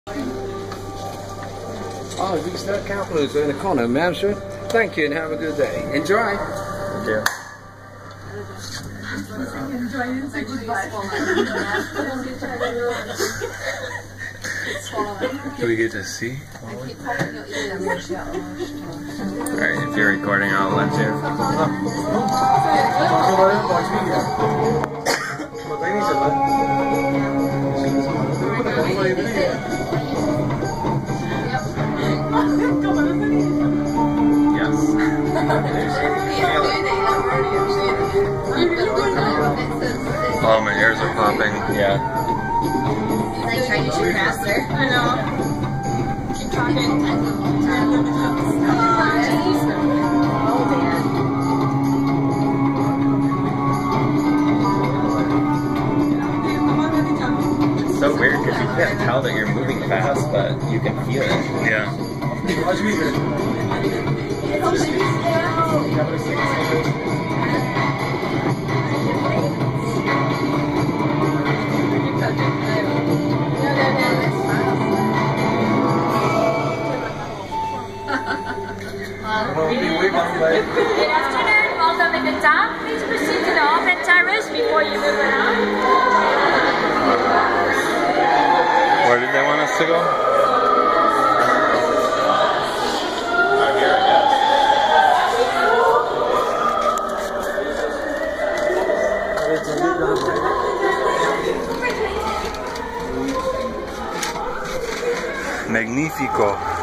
Oh, we start capitals in the corner, ma'am, sir. Thank you and have a good day. Enjoy. Thank you. Enjoy and say goodbye. Do we get to see? Alright, if you're recording, I'll let you. Yes. Oh, my ears are popping. Yeah. Like trying to shoot faster. I know. Keep talking. It's so weird because you can't tell that you're moving fast, but you can feel it. Yeah. Good afternoon, welcome at the top. Please proceed to the open terrace before you move around. Where did they want us to go? Magnifico.